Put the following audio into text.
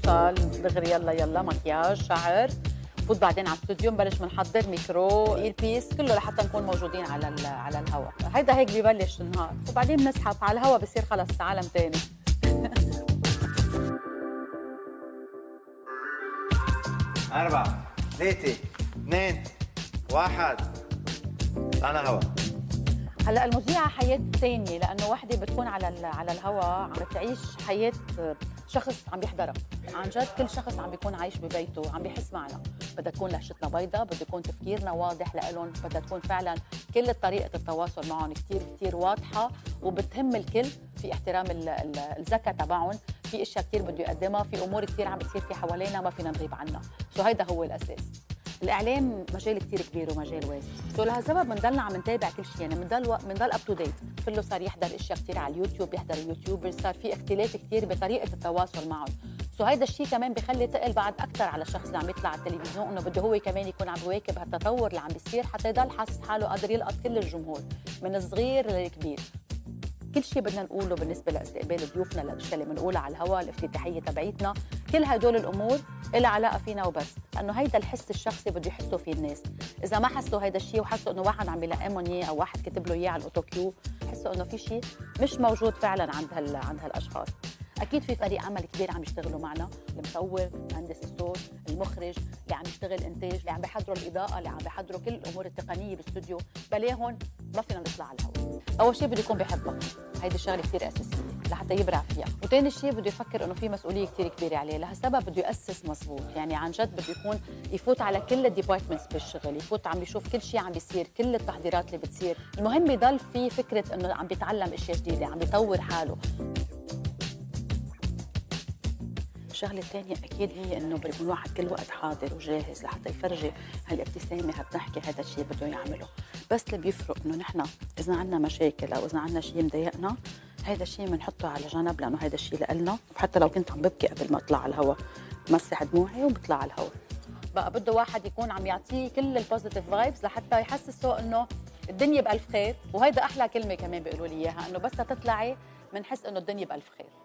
نوصل دغري يلا يلا مكياج شعر، فوت بعدين على الاستوديو نبلش بنحضر ميكرو اير بيس كله لحتى نكون موجودين على الهواء. هيدا هيك ببلش النهار، وبعدين بنسحب على الهواء بصير خلص عالم ثاني. 4 3 2 1 أنا هوا. هلا المذيعة حياة ثانية، لأنه وحدة بتكون على الهواء عم بتعيش حياة شخص عم بيحضرها، عن جد كل شخص عم بيكون عايش ببيته عم بيحس معنا، بدها تكون لهجتنا بيضة، بده يكون تفكيرنا واضح لإلهم، بدها تكون فعلا كل طريقة التواصل معهم كتير كتير واضحة وبتهم الكل، في احترام الذكاء تبعهم، في اشياء كتير بده يقدمها، في امور كتير عم بتصير في حوالينا ما فينا نغيب عنها، هيدا هو الاساس. الاعلام مجال كتير كبير ومجال واسع، لهالسبب بنضلنا عم نتابع كل شيء، يعني بنضل اب تو ديت، كله صار يحضر اشياء كتير على اليوتيوب، يحضر اليوتيوبرز، صار في اختلاف كتير بطريقه التواصل معهم، هيدا الشيء كمان بخلي تقل بعد اكثر على الشخص اللي عم يطلع على التلفزيون، انه بده هو كمان يكون عم يواكب هالتطور اللي عم بيصير حتى يضل حاسس حاله قادر يلقط كل الجمهور من الصغير للكبير. كل شيء بدنا نقوله بالنسبه لاستقبال ضيوفنا، للاشياء اللي بنقولها على الهواء، الافتتاحيه تبعيتنا، كل هدول الامور لها علاقه فينا وبس، لانه هيدا الحس الشخصي بده يحسوا فيه الناس، اذا ما حسوا هيدا الشيء وحسوا انه واحد عم يلائمهم اياه او واحد كتب له اياه على الاوتوكيو، حسوا انه في شيء مش موجود فعلا عند هالاشخاص. اكيد في فريق عمل كبير عم يشتغلوا معنا، المصور، مهندس الصوت، المخرج، اللي عم يشتغل انتاج، اللي عم بيحضروا الاضاءه، اللي عم بيحضروا كل الامور التقنيه بالاستوديو، بلاهم ما فينا نطلع على الهواء. اول شيء بده يكون بيحبها، هيدي الشغله كثير اساسيه لحتى يبرع فيها، وثاني شيء بده يفكر انه في مسؤوليه كثير كبيره عليه، لهالسبب بده ياسس مزبوط، يعني عن جد بده يكون يفوت على كل الديبارتمنتس بالشغل، يفوت عم يشوف كل شيء عم بيصير، كل التحضيرات اللي بتصير، المهم يضل في فكره انه عم بيتعلم اشياء جديده، عم بيطور حاله. الشغلة الثانية أكيد هي إنه بده يكون واحد كل وقت حاضر وجاهز لحتى يفرجي هالابتسامة، هالضحكة، هذا الشيء بده يعمله، بس اللي بيفرق إنه نحن إذا عندنا مشاكل أو إذا عندنا شيء مضايقنا، هذا الشيء بنحطه على جنب، لأنه هذا الشيء لإلنا، وحتى لو كنت عم ببكي قبل ما أطلع على الهواء بمسح دموعي وبطلع على الهواء. بقى بده واحد يكون عم يعطيه كل البوزيتيف فايبس لحتى يحسسه إنه الدنيا بألف خير، وهيدا أحلى كلمة كمان بيقولوا لي إياها، إنه بس تطلعي بنحس إنه الدنيا بألف خير.